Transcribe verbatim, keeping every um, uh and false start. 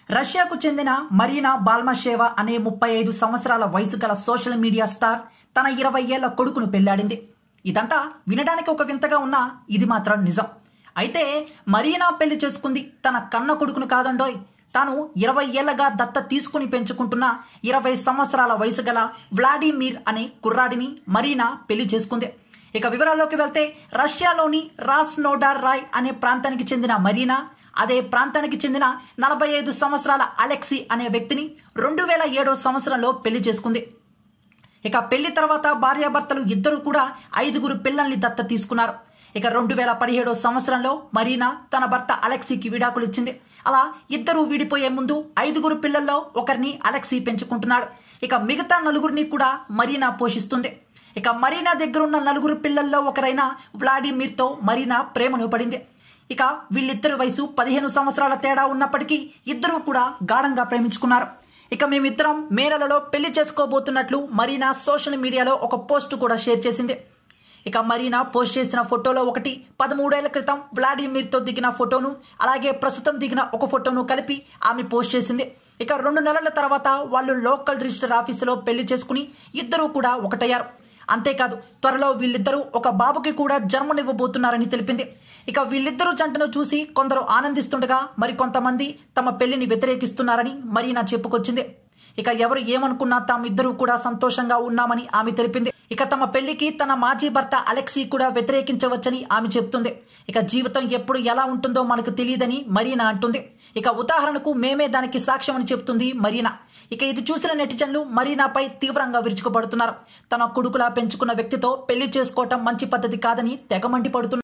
రష్యాకు చెందిన మరీనా బాల్మాషేవా అనే ముప్పై ఐదు సంవత్సరాల వయసు గల సోషల్ మీడియా స్టార్ తన ఇరవై ఏళ్ల కొడుకును పెళ్లాడింది. ఇదంతా వినడానికి ఒక వింతగా ఉన్నా ఇది మాత్రం నిజం. అయితే మరీనా పెళ్లి చేసుకుంది తన కన్న కొడుకును కాదండోయ్, తాను ఇరవై ఏళ్లగా దత్త తీసుకుని పెంచుకుంటున్న ఇరవై సంవత్సరాల వయసు గల వ్లాడిమిర్ అనే కుర్రాడిని మరీనా పెళ్లి చేసుకుంది. ఇక వివరాల్లోకి వెళ్తే రష్యాలోని రాస్నోడార్ రాయ్ అనే ప్రాంతానికి చెందిన మరీనా అదే ప్రాంతానికి చెందిన నలభై ఐదు సంవత్సరాల అలెక్సీ అనే వ్యక్తిని రెండు వేల ఏడో సంవత్సరంలో పెళ్లి చేసుకుంది. ఇక పెళ్లి తర్వాత భార్యాభర్తలు ఇద్దరు కూడా ఐదుగురు పిల్లల్ని దత్త తీసుకున్నారు. ఇక రెండు వేల పదిహేడో సంవత్సరంలో మరీనా తన భర్త అలెక్సీకి విడాకులు ఇచ్చింది. అలా ఇద్దరు విడిపోయే ముందు ఐదుగురు పిల్లల్లో ఒకరిని అలెక్సీ పెంచుకుంటున్నాడు. ఇక మిగతా నలుగురిని కూడా మరీనా పోషిస్తుంది. ఇక మరీనా దగ్గరున్న నలుగురు పిల్లల్లో ఒకరైన వ్లాడిమిర్తో మరీనా ప్రేమను పడింది. ఇక వీళ్ళిద్దరి వయసు పదిహేను సంవత్సరాల తేడా ఉన్నప్పటికీ ఇద్దరు కూడా గాఢంగా ప్రేమించుకున్నారు. ఇక మేమిద్దరం మే నెలలో పెళ్లి చేసుకోబోతున్నట్లు మరీనా సోషల్ మీడియాలో ఒక పోస్ట్ కూడా షేర్ చేసింది. ఇక మరీనా పోస్ట్ చేసిన ఫోటోలో ఒకటి పదమూడేళ్ల క్రితం వ్లాడిమిర్తో దిగిన ఫోటోను, అలాగే ప్రస్తుతం దిగిన ఒక ఫోటోను కలిపి ఆమె పోస్ట్ చేసింది. ఇక రెండు నెలల తర్వాత వాళ్ళు లోకల్ రిజిస్టర్ ఆఫీసులో పెళ్లి చేసుకుని ఇద్దరూ కూడా ఒకటయ్యారు. అంతేకాదు త్వరలో వీళ్ళిద్దరూ ఒక బాబుకి కూడా జన్మనివ్వబోతున్నారని తెలిపింది. ఇక వీళ్ళిద్దరూ జంటను చూసి కొందరు ఆనందిస్తుండగా మరికొంతమంది తమ పెళ్లిని వ్యతిరేకిస్తున్నారని మరీనా చెప్పుకొచ్చింది. ఇక ఎవరు ఏమనుకున్నా తామిద్దరూ కూడా సంతోషంగా ఉన్నామని ఆమె తెలిపింది. ఇక తమ పెళ్లికి తన మాజీ భర్త అలెక్సీ కూడా వ్యతిరేకించవచ్చని ఆమె చెప్తుంది. ఇక జీవితం ఎప్పుడు ఎలా ఉంటుందో మనకు తెలియదని మరీనా అంటుంది. ఇక ఉదాహరణకు మేమే దానికి సాక్ష్యం అని చెప్తుంది మరీనా. ఇక ఇది చూసిన నెటిజన్లు మరీనాపై తీవ్రంగా విరుచుకుపడుతున్నారు. తన కొడుకులా పెంచుకున్న వ్యక్తితో పెళ్లి చేసుకోవటం మంచి పద్ధతి కాదని తెగ మండిపడుతున్నారు.